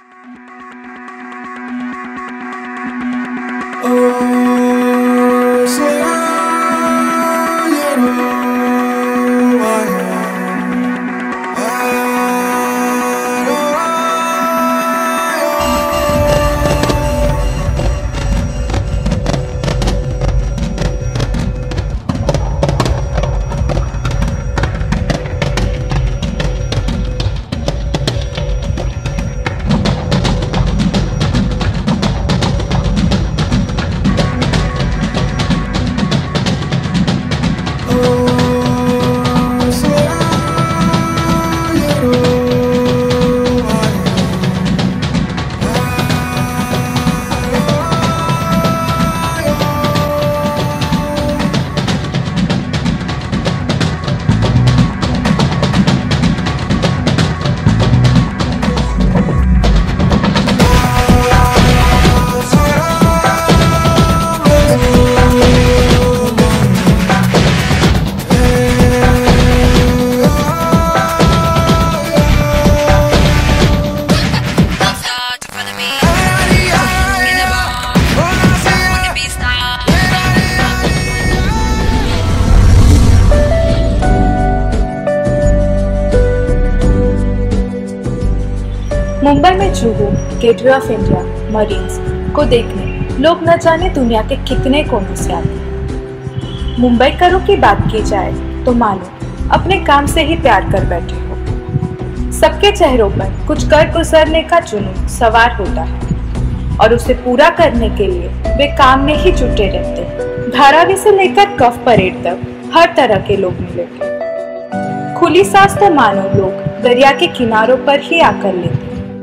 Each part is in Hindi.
मुंबई में Juhu gateway of India marines को देखने लोग न जाने दुनिया के कितने कोनों से आते हैं। मुंबईकरों की बात की जाए तो मानो अपने काम से ही प्यार कर बैठे हो। सबके चेहरों पर कुछ कर गुजरने का जुनून सवार होता है और उसे पूरा करने के लिए वे काम में ही जुटे रहते हैं। धारावी से लेकर कफ परेड तक हर तरह के लोग मिलेंगे। खुली सांस तो मानो लोग दरिया के किनारों पर ही आकर लेते।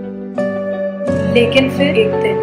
लेकिन फिर एक दिन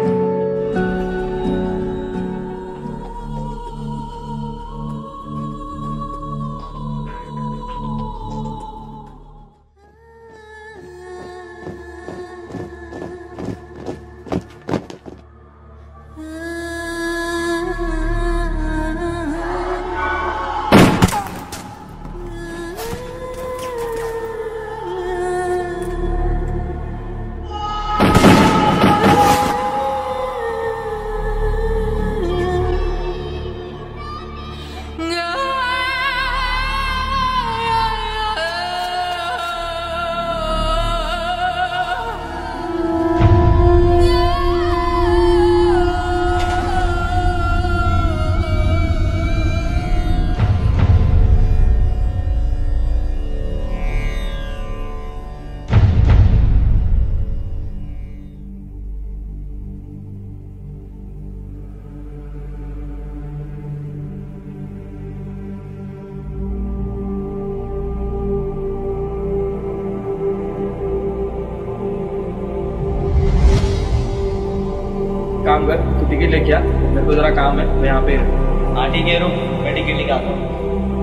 काम कर, तू टिकट लेके आ, मेरे को जरा काम है, मैं यहाँ पे। हाँ ठीक है, रुक मैं टिकट लेके आता हूँ।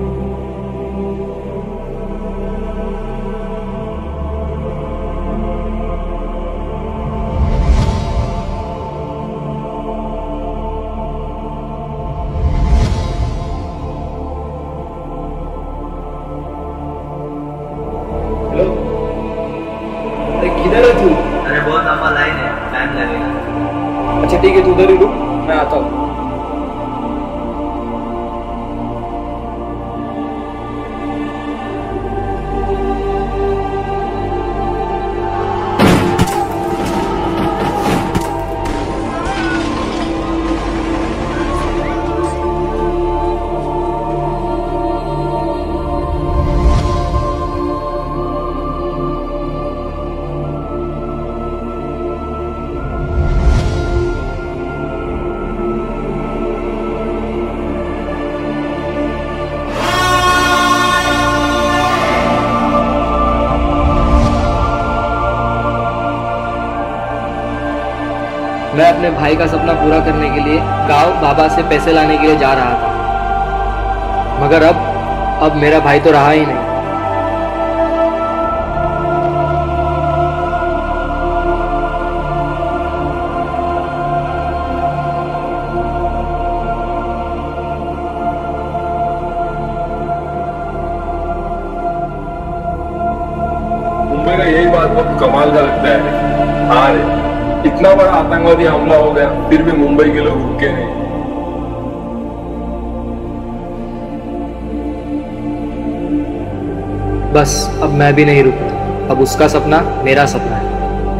हेलो, अरे किधर है तू? अरे बहुत लंबा लाइन है, टाइम लगेगा। अच्छा ठीक है, तू उधर ही रुक, मैं आता हूँ। मैं अपने भाई का सपना पूरा करने के लिए गांव बाबा से पैसे लाने के लिए जा रहा था, मगर अब मेरा भाई तो रहा ही नहीं। मुंबई का यही बात बहुत कमाल का लगता है। हाँ रे, इतना बड़ा आतंकवादी हमला हो गया, फिर भी मुंबई के लोग रुके नहीं। बस अब मैं भी नहीं रुकता। अब उसका सपना मेरा सपना है।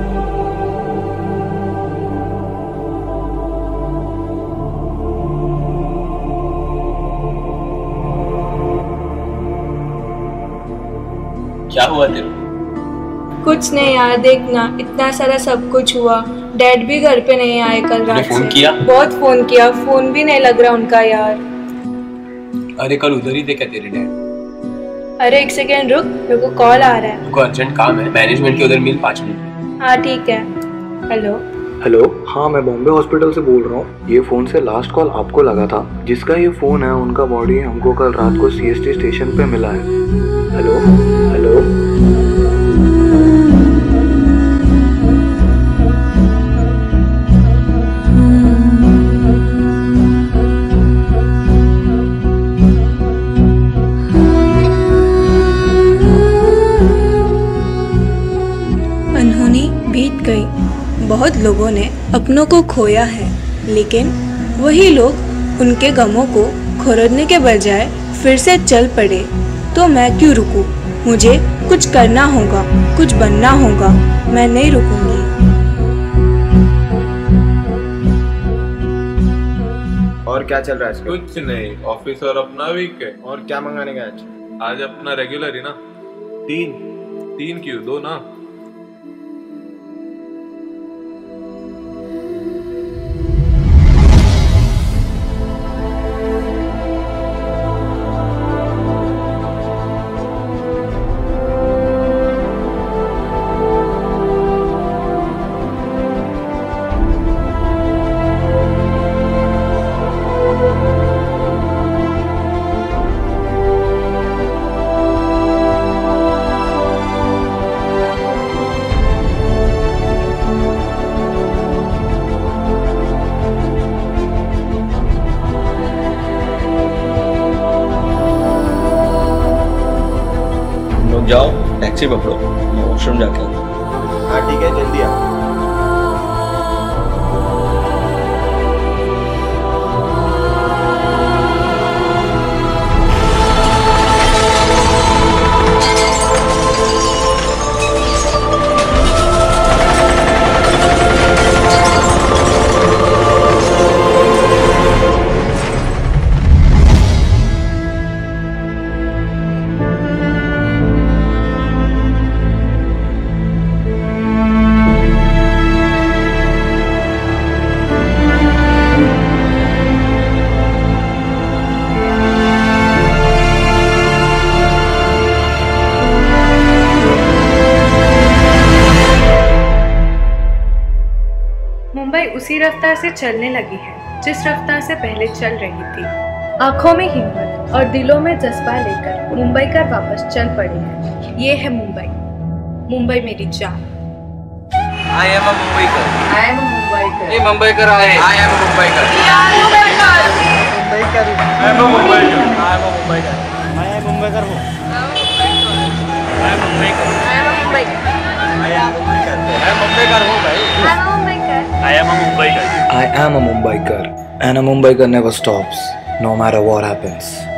क्या हुआ तेरे? कुछ नहीं यार, देखना इतना सारा सब कुछ हुआ। डैड भी घर पे नहीं आए कल रात से। फोन किया? बहुत फोन किया, फोन भी नहीं लग रहा उनका यार। अरे कल उधर ही थे क्या तेरे डैड? अरे एक सेकेंड रुक, मेरे को कॉल आ रहा है। उनको अर्जेंट काम है, मैनेजमेंट के उधर मिल 5 मिनट। हाँ ठीक है। हेलो हेलो, हाँ मैं बॉम्बे हॉस्पिटल से बोल रहा हूँ। ये फ़ोन से लास्ट कॉल आपको लगा था। जिसका ये फ़ोन है उनका बॉडी हमको कल रात को CST स्टेशन पे मिला है। हेलो हेलो, अनहोनी बीत गई। बहुत लोगों ने अपनों को खोया है, लेकिन वही लोग उनके गमों को खोरदने के बजाय फिर से चल पड़े। तो मैं क्यों रुकूं? मुझे कुछ करना होगा, कुछ बनना होगा। मैं नहीं रुकूंगी। और क्या चल रहा है इसका? कुछ नहीं, ऑफिस और अपना वीक है। और क्या मंगाने का आज? आज अपना रेगुलर ही ना। 3 क्यों, 2 ना। जाओ टैक्सी पकड़ो, मैं वॉशरूम जाके आता हूँ। हाँ ठीक है, जल्दी आ। मुंबई उसी रफ्तार से चलने लगी है जिस रफ्तार से पहले चल रही थी। आंखों में हिम्मत और दिलों में जज्बा लेकर मुंबई कर वापस चल पड़ी है। ये है मुंबई, मुंबई मेरी जान। I am a Mumbaikar. I am a Mumbaikar. ये मुंबईकर आए। I am a Mumbaikar. Mumbaikar. I am a Mumbaikar. I am a Mumbaikar. मैं मुंबईकर हूँ। I am a Mumbaikar. I am a Mumbaikar. मैं मुंबईकर हूँ भाई। I am a Mumbaikar. I am a Mumbaikar. I am a Mumbaiker and a Mumbaiker never stops, no matter what happens.